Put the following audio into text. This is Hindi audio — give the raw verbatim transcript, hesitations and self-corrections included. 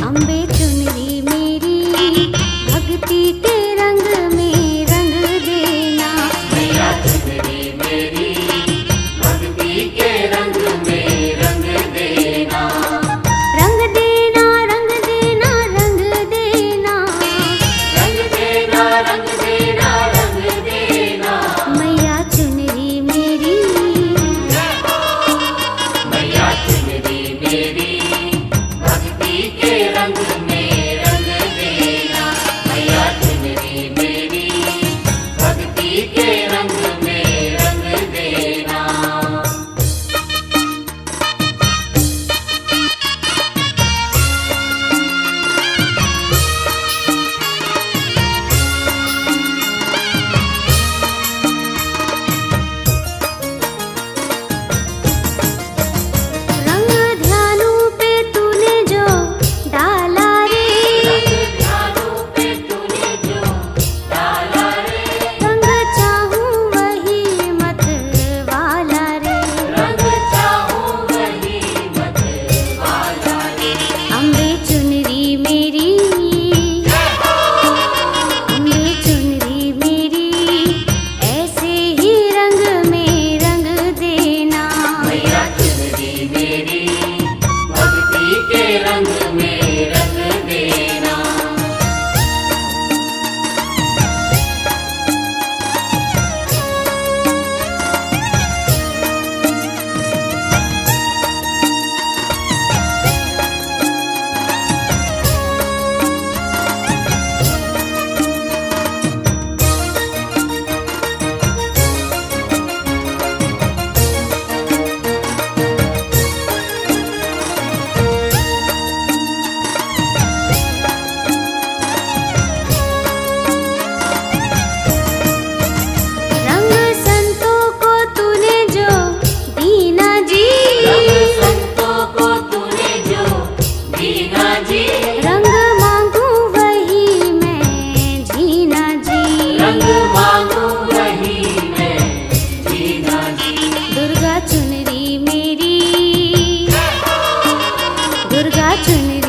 अम्बे चुनरी मेरी भक्ति के रंग में रंग देना। मैया चुनरी मेरी भक्ति के रंग में रंग देना। रंग देना रंग देना रंग देना रंग देना रंग देना रंग देना। मैया चुनरी मेरी मैया चुनरी मेरी भक्ति के रंग में रंग देना। मैया चुनरी मेरी भक्ति के रंग में रंग देना। रंग ध्यानों पे तूने जो डाला रे, रंग ध्यानों पे तूने जो डाला रे। रंग चाहूं वही मत वाला रे। रंग चाहूं वही मत वाला रे। अम्बे चुनरी मेरी अम्बे चुनरी मेरी ऐसे ही रंग में रंग देना। मैया चुनरी मेरी भक्ति के रंग में रंग देना। रंग संतों को तूने जो दीना जी, रंग संतों को तूने जो दीना जी। रंग मांगू वही मैं जीना जी। रंग मांगू वही मैं जीना जी। दुर्गा चुनरी मेरी दुर्गा चुनरी